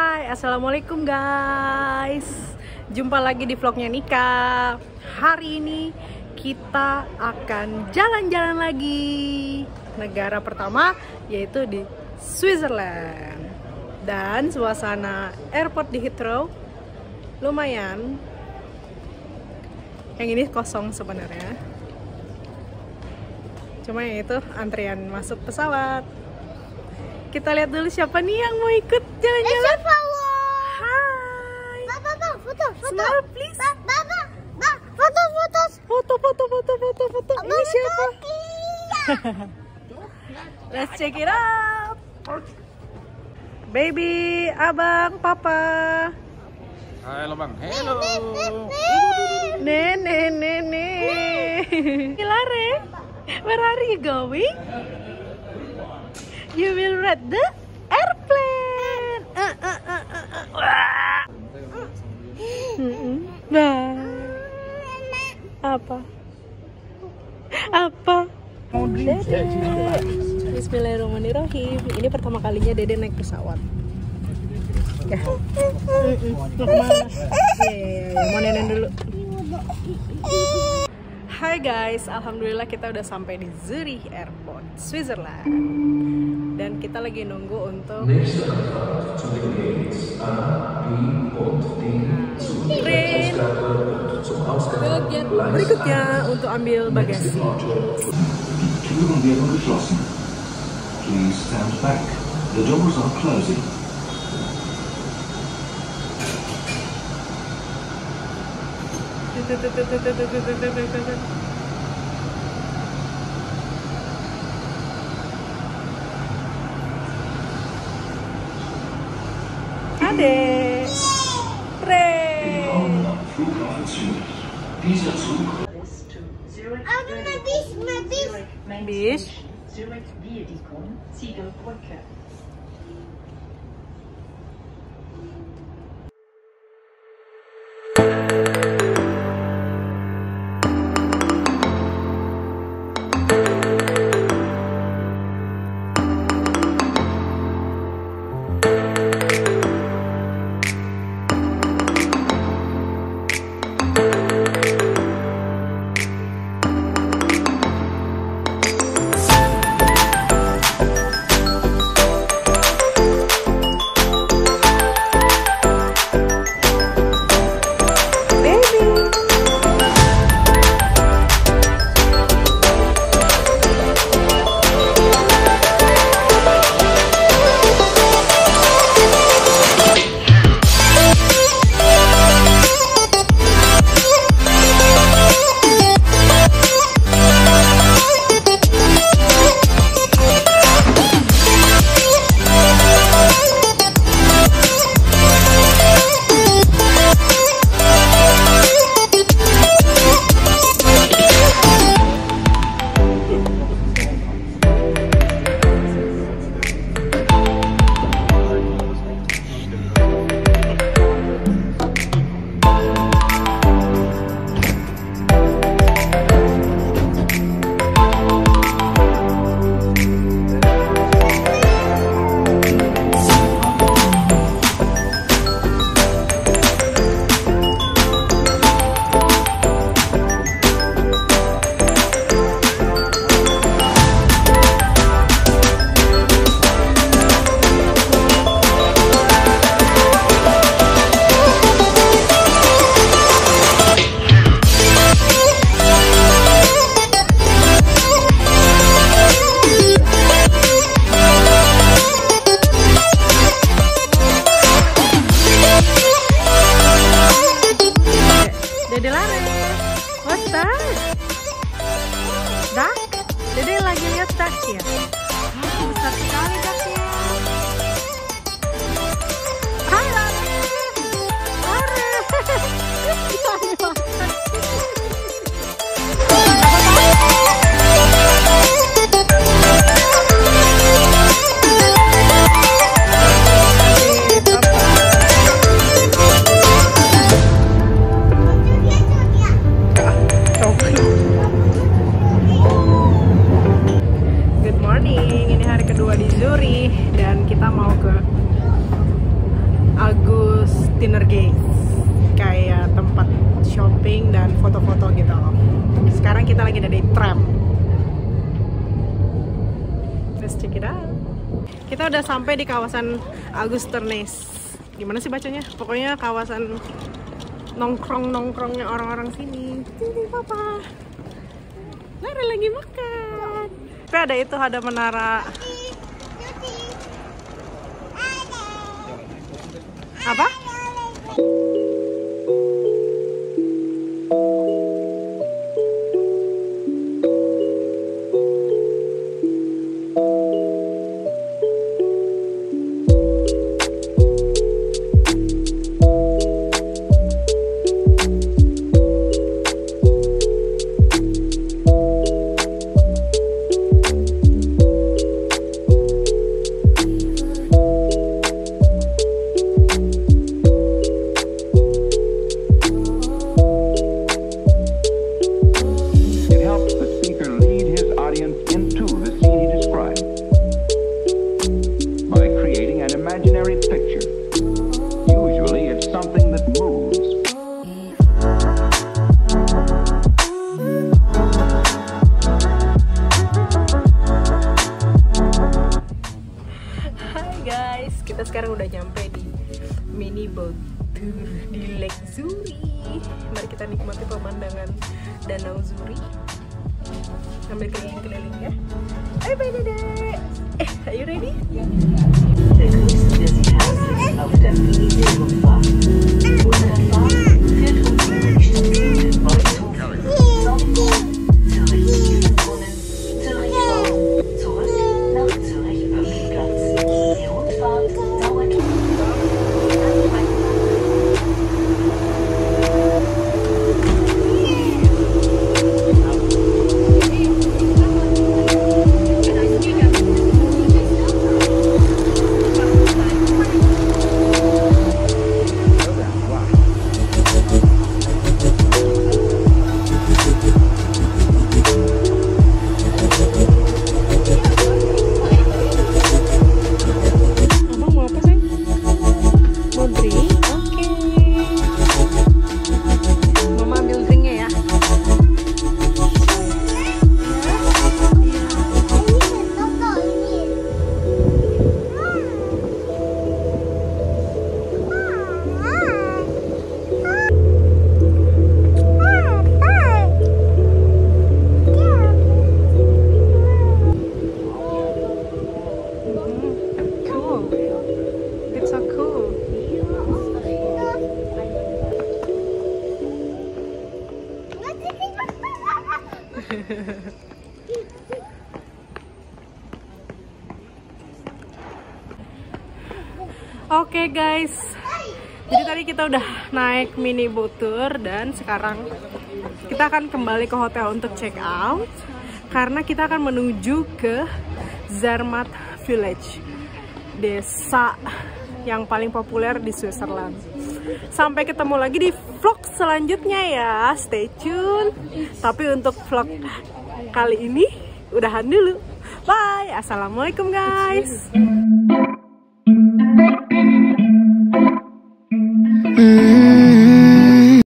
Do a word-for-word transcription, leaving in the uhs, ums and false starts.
Hai, assalamualaikum guys. Jumpa lagi di vlognya Nika. Hari ini kita akan jalan-jalan lagi. Negara pertama yaitu di Switzerland. Dan suasana airport di Heathrow lumayan. Yang ini kosong sebenarnya. Cuma yang itu antrian masuk pesawat. Kita lihat dulu siapa nih yang mau ikut jalan-jalan. Hai. Papa, papa, foto, foto. Smile please. Papa, papa, foto, foto. Foto, foto, foto, foto, foto. Ini siapa? Let's check it out. Baby, abang, papa. Halo bang, hello. Nenek, nenek. Hilare, where are you going? You will ride the airplane. Uh, uh, uh, uh, uh. Wah. Nah. Apa? Apa? Dede. Bismillahirrahmanirrahim. Ini pertama kalinya Dede naik pesawat. Ya. Mau kemana? Ya, ya, ya. Mau nenek dulu. Hai guys, alhamdulillah kita udah sampai di Zurich Airport, Switzerland. Dan kita lagi nunggu untuk train bagian berikutnya untuk ambil bagasi. Türen werden geschlossen. Please stand back. The doors are closing. Adek, Re. Dieser Zug Auto, mein Bies, mein Bies. Bis. Zurich Viaticum, Ziegelbrücke. Tinergate, kayak tempat shopping dan foto-foto gitu. Sekarang kita lagi ada di tram. Let's check it out. Kita udah sampai di kawasan Augusternes. Gimana sih bacanya? Pokoknya kawasan nongkrong-nongkrongnya orang-orang sini. Sini papa. Lara lagi makan. Tapi ada itu, ada menara. Apa? Kita sekarang udah nyampe di mini boat tour di Lake Zuri. Mari kita nikmati pemandangan Danau Zuri sambil keliling-keliling ya. Ayo bye dedek. Eh, are you ready? Begrüßen wir Sie herzlich auf der Mini-Segelfahrt. Unsere Fahrt führt uns über die Stationen Wolfshofen, Dortmund, Zürich-Isenbrunnen, Zürich-Raum, zurück nach Zürich-Böcklingplatz. Die Rundfahrt dauert Oke okay guys, jadi tadi kita udah naik mini boat tour dan sekarang kita akan kembali ke hotel untuk check out karena kita akan menuju ke Zermatt Village, desa yang paling populer di Switzerland. Sampai ketemu lagi di vlog selanjutnya ya, stay tune. Tapi untuk vlog kali ini udahan dulu. Bye, assalamualaikum guys.